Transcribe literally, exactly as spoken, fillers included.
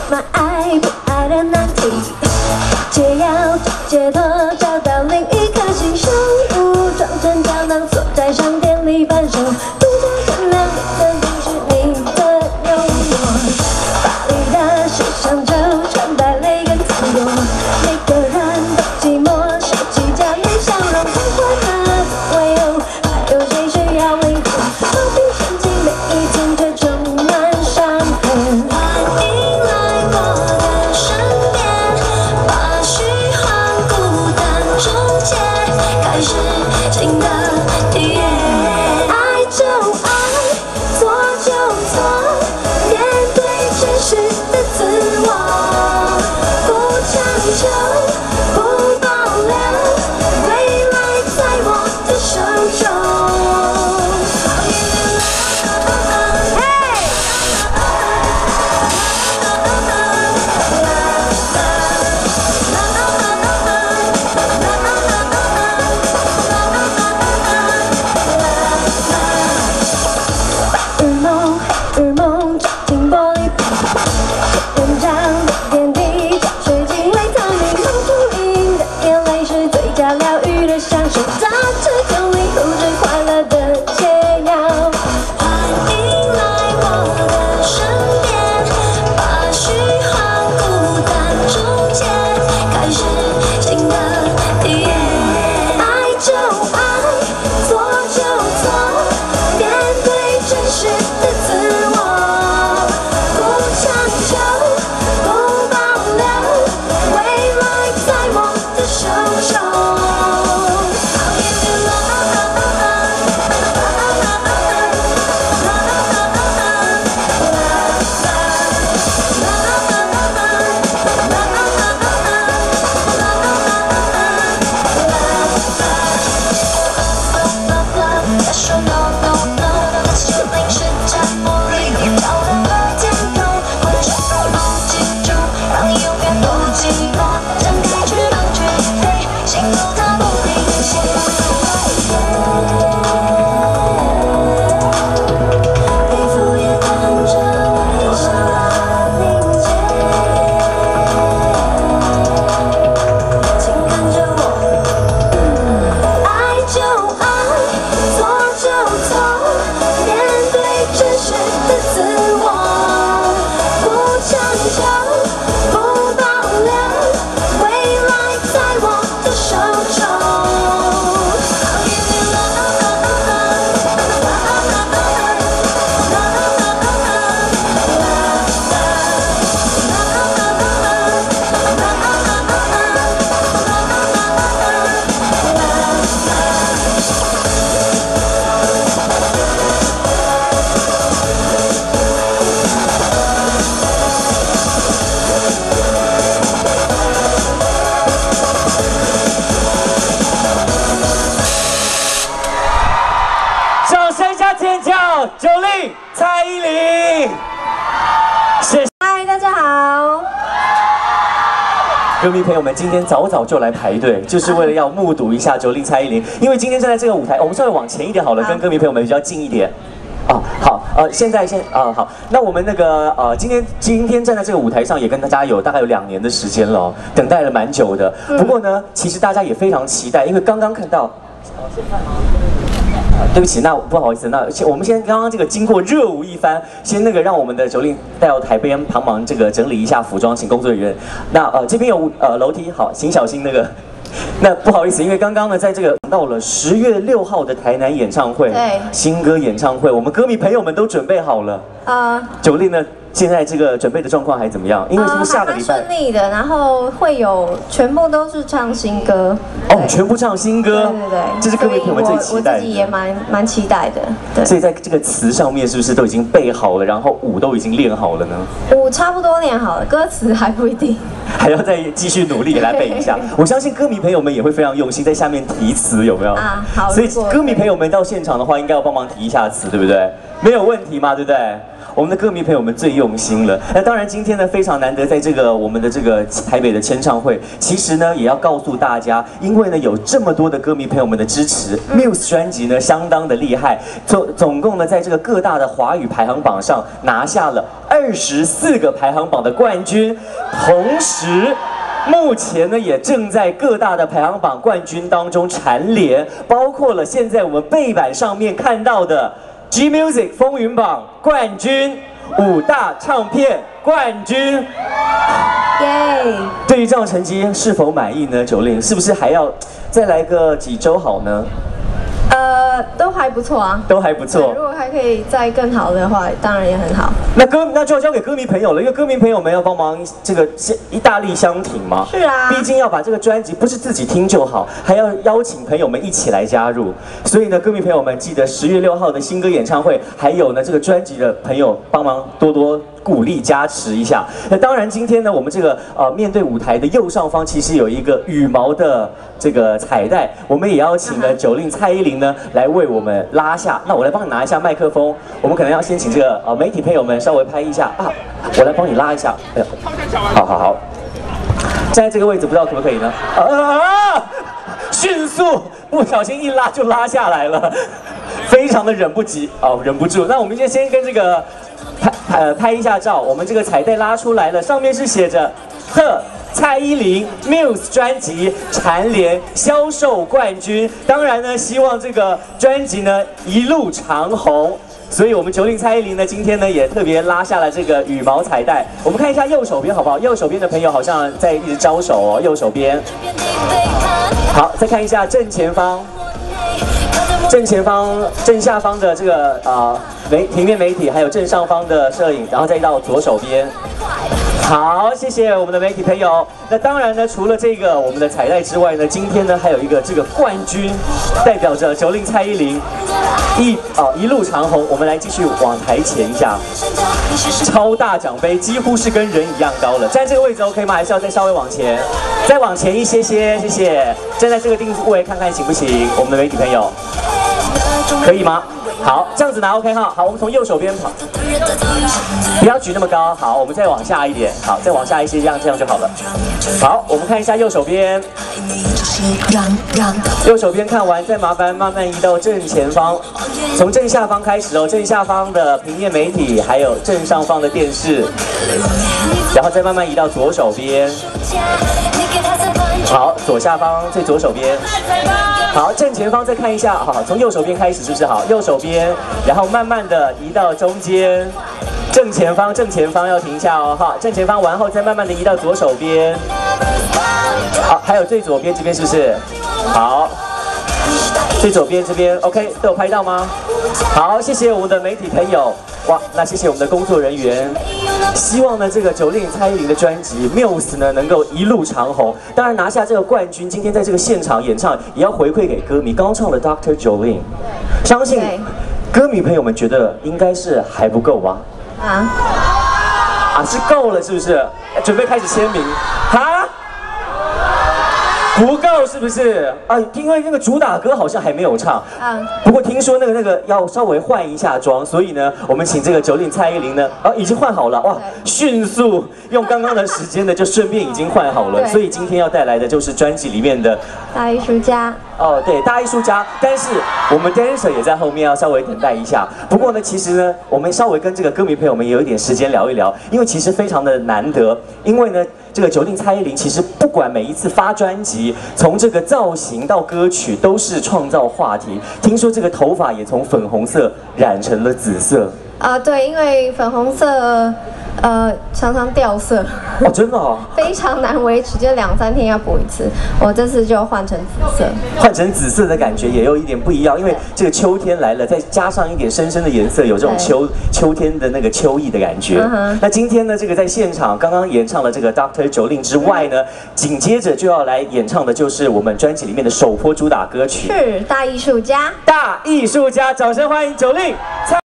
满爱不爱的难题。解药解脱，找到另一颗心，手武装成胶囊，锁在商店里反手，独家限量的定是你的幽默。巴黎的时尚周穿戴泪跟自由，每个人都寂寞，收起假面笑容，换换了为由，还有谁需要维护？何必深情每一天却充满伤痕？欢迎来我的身边，把虚幻孤单终结，开始新的体验。爱就爱，错就错，面对真实的自我，不强求，不保留，未来在我的手中。日梦，日梦，照进玻璃瓶，篇章的点滴，胶水晶类透明，梦出影的眼泪是最佳疗愈的享受，杂志酒里涂着快乐的解药。欢迎来我的身边，把虚幻孤单终结，开始新的体验。爱就爱，错就错，面对真实的自我，不强求，不保留，未来在我的手中。他说 no no no， 那是临时沉默里找到了天空，或者不记住，让你永远不寂寞，张开翅膀去飞，幸福它不停歇。皮肤也跟着微笑的凝结，请看着我，爱就爱，错就错，面对真实的自我，不强求，不保留，未来在我的手中。 掌声加尖叫，Jolin、蔡依林，谢谢嗨，大家好。 歌迷朋友们，今天早早就来排队，就是为了要目睹一下Jolin、蔡依林，因为今天站在这个舞台，我们稍微往前一点好了，跟歌迷朋友们比较近一点。哦，好，呃，现在先，啊、呃，好，那我们那个，呃，今天今天站在这个舞台上，也跟大家有大概有两年的时间了、哦，等待了蛮久的。不过呢，其实大家也非常期待，因为刚刚看到，哦，现在吗？对不起，那不好意思，那先我们先刚刚这个经过热舞一番，先那个让我们的Jolin带到台边帮忙这个整理一下服装，请工作人员。那呃这边有呃楼梯，好，请小心那个。那不好意思，因为刚刚呢，在这个到了十月六号的台南演唱会， 对， 新歌演唱会，我们歌迷朋友们都准备好了。 啊。 Jolin呢？现在这个准备的状况还怎么样？因为是下个礼拜、 呃、还蛮顺利的，然后会有全部都是唱新歌哦，全部唱新歌， 对对对， 这是各位朋友们最期待的。 我自己也蛮蛮期待的，对。 所以在这个词上面是不是都已经背好了，然后舞都已经练好了呢？ 舞差不多练好了，歌词还不一定， 还要再继续努力给它背一下。我相信歌迷朋友们也会非常用心，在下面提词，有没有？ 啊，好。 所以歌迷朋友们到现场的话，应该要帮忙提一下词，对不对？没有问题嘛，对不对？ 我们的歌迷朋友们最用心了。那当然，今天呢非常难得，在这个我们的这个台北的签唱会，其实呢也要告诉大家，因为呢有这么多的歌迷朋友们的支持 ，Muse 专辑呢相当的厉害，总总共呢在这个各大的华语排行榜上拿下了二十四个排行榜的冠军，同时。目前呢，也正在各大的排行榜冠军当中蝉联，包括了现在我们背板上面看到的 G Music 风云榜冠军、五大唱片冠军。 耶！ 对于这样的成绩是否满意呢？九令是不是还要再来个几周好呢？ 呃，都还不错啊， 都还不错。 如果还可以再更好的话，当然也很好。 那歌那就要交给歌迷朋友了，因为歌迷朋友们要帮忙这个一大力相挺嘛。 是啊， 毕竟要把这个专辑不是自己听就好，还要邀请朋友们一起来加入。所以呢，歌迷朋友们记得十月六号的新歌演唱会，还有呢这个专辑的朋友帮忙多多鼓励加持一下。那当然，今天呢我们这个呃面对舞台的右上方其实有一个羽毛的这个彩带，我们也邀请了九令蔡依林呢来为我们拉下。那我来帮你拿一下麦克风，我们可能要先请这个呃媒体朋友们稍微拍一下啊，我来帮你拉一下。哎呀，好好好，站在这个位置不知道可不可以呢？啊！迅速不小心一拉就拉下来了，非常的忍不及哦，忍不住。那我们就先跟这个拍呃拍一下照，我们这个彩带拉出来了，上面是写着“特”。蔡依林 Muse 专辑蝉联销售冠军，当然呢，希望这个专辑呢一路长红。所以，我们九令蔡依林呢，今天呢也特别拉下了这个羽毛彩带。我们看一下右手边好不好？右手边的朋友好像在一直招手哦，右手边。好，再看一下正前方。正前方、正下方的这个啊、呃、媒平面媒体，还有正上方的摄影，然后再到左手边。好，谢谢我们的媒体朋友。那当然呢，除了这个我们的彩带之外呢，今天呢还有一个这个冠军，代表着九令蔡依林一啊、呃、一路长红。我们来继续往台前一下，超大奖杯几乎是跟人一样高了。站这个位置 OK 吗？还是要再稍微往前？再往前一些些，谢谢。站在这个定位看看行不行？我们的媒体朋友。可以吗？好，这样子拿 OK 哈。好，我们从右手边跑，不要举那么高。好，我们再往下一点。好，再往下一些，这样这样就好了。好，我们看一下右手边。右手边看完，再麻烦慢慢移到正前方，从正下方开始哦。正下方的平面媒体，还有正上方的电视，然后再慢慢移到左手边。好，左下方最左手边。好，正前方再看一下，好，从右手边开始是不是好？右手边，然后慢慢的移到中间，正前方，正前方要停一下哦，哈，正前方完后再慢慢的移到左手边，好，还有最左边这边是不是？好，最左边这边 OK 都有拍到吗？好，谢谢我们的媒体朋友，哇，那谢谢我们的工作人员。希望呢，这个九令蔡依林的专辑 Muse 呢能够一路长红，当然拿下这个冠军。今天在这个现场演唱，也要回馈给歌迷。刚刚唱了 Doctor Jolin， 相信歌迷朋友们觉得应该是还不够吧？啊啊，是够了是不是？准备开始签名哈？不够是不是？啊，因为那个主打歌好像还没有唱。嗯。不过听说那个那个要稍微换一下妆，所以呢，我们请这个九令蔡依林呢，啊，已经换好了，哇，迅速用刚刚的时间呢，就顺便已经换好了。所以今天要带来的就是专辑里面的大艺术家。 哦，对，大艺术家。但是我们 dancer 也在后面要稍微等待一下。不过呢，其实呢，我们稍微跟这个歌迷朋友们也有一点时间聊一聊，因为其实非常的难得，因为呢。这个九令蔡依林其实不管每一次发专辑，从这个造型到歌曲都是创造话题。听说这个头发也从粉红色染成了紫色。啊， 对，因为粉红色。呃，常常掉色。 哦，真的哦。 非常难维持，就两三天要补一次。我这次就换成紫色。 换成紫色的感觉也有一点不一样，因为这个秋天来了，再加上一点深深的颜色，有这种秋秋天的那个秋意的感觉。Uh-huh. 那今天呢，这个在现场刚刚演唱了这个 Doctor Jolin 之外呢，紧接着就要来演唱的就是我们专辑里面的首波主打歌曲， 是大艺术家。 大艺术家，掌声欢迎九令。